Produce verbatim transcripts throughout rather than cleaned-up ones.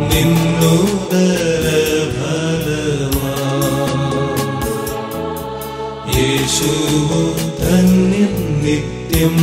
നിന്നുദര ഫലമാ യേശുവു ധന്യൻ നിത്യം.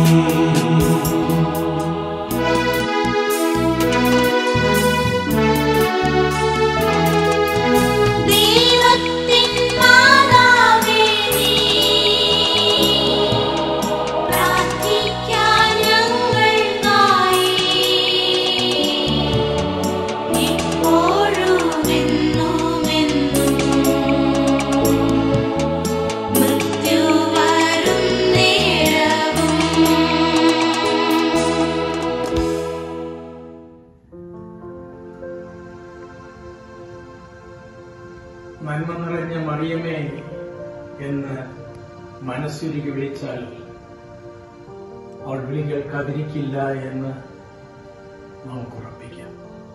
നന്മ നിറഞ്ഞ മറിയമേ എന്ന് മനസ്സുരുകി വിളിച്ചാൽ അവൾ വിളി കേൾക്കാതിരിക്കില്ല എന്ന് നമുക്ക് ഉറപ്പിക്കാം.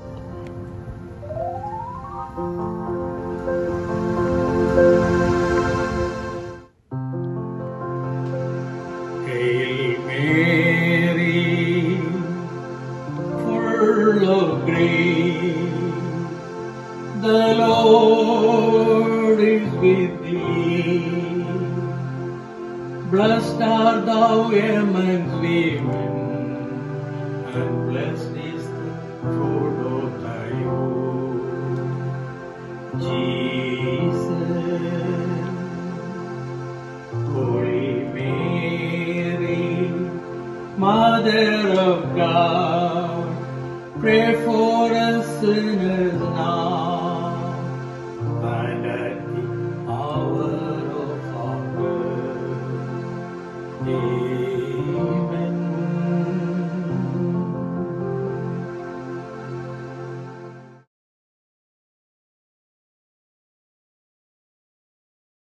Hail Mary, full of grace, the Lord is with thee. Blessed art thou amongst women, and blessed is the fruit of thy womb, Jesus. Holy Mary, Mother of God, pray for us sinners now